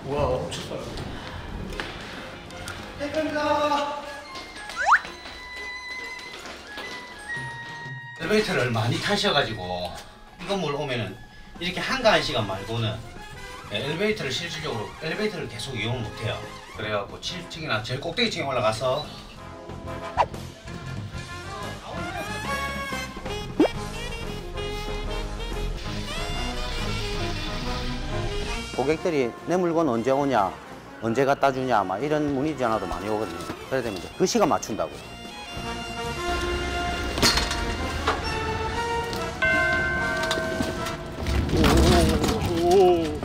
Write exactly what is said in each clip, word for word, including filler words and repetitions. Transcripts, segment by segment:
와, 엄청 빨라. 대표입니다. 엘리베이터를 많이 타셔가지고 이 건물 오면은 이렇게 한가한 시간 말고는 엘리베이터를 실질적으로 엘리베이터를 계속 이용을 못해요. 그래갖고 칠 층이나 제일 꼭대기층에 올라가서 고객들이 내 물건 언제 오냐, 언제 갖다 주냐, 막 이런 문의 전화도 많이 오거든요. 그래 되면 이제 그 시간 맞춘다고. 오.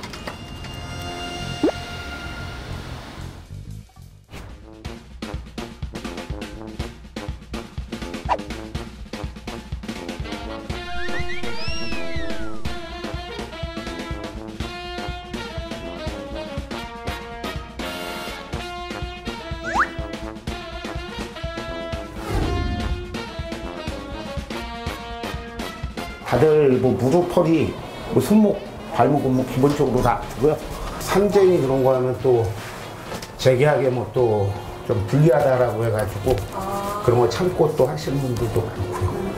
다들 뭐 무릎, 허리, 뭐 손목, 발목은 뭐 기본적으로 다 아프고요. 상쟁이 그런 거 하면 또 재계약에 뭐 또 좀 불리하다라고 해가지고 아. 그런 거 참고 또 하시는 분들도 많고요.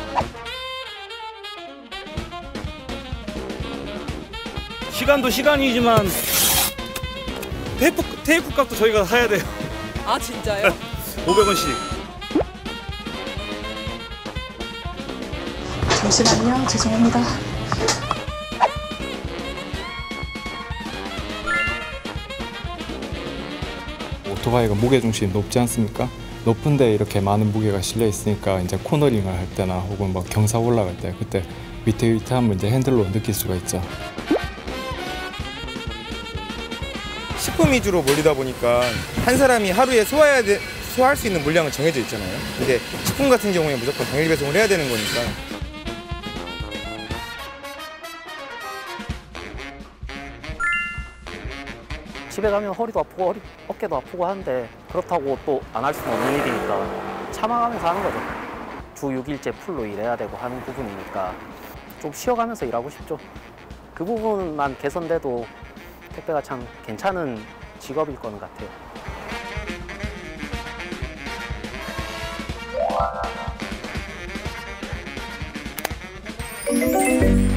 시간도 시간이지만 테이프, 테이프 값도 저희가 사야 돼요. 아 진짜요? 오백 원씩. 잠시만요. 죄송합니다. 오토바이가 무게중심이 높지 않습니까? 높은데 이렇게 많은 무게가 실려 있으니까 이제 코너링을 할 때나 혹은 뭐 경사 올라갈 때 그때 위태위태함을 이제 핸들로 느낄 수가 있죠. 식품 위주로 몰리다 보니까 한 사람이 하루에 소화해야 돼, 소화할 수 있는 물량은 정해져 있잖아요. 근데 식품 같은 경우에 무조건 당일 배송을 해야 되는 거니까. 집에 가면 허리도 아프고 허리, 어깨도 아프고 하는데 그렇다고 또 안 할 수는 없는 일이니까 참아가면서 하는 거죠. 주 육 일째 풀로 일해야 되고 하는 부분이니까 좀 쉬어가면서 일하고 싶죠. 그 부분만 개선돼도 택배가 참 괜찮은 직업일 거는 같아요.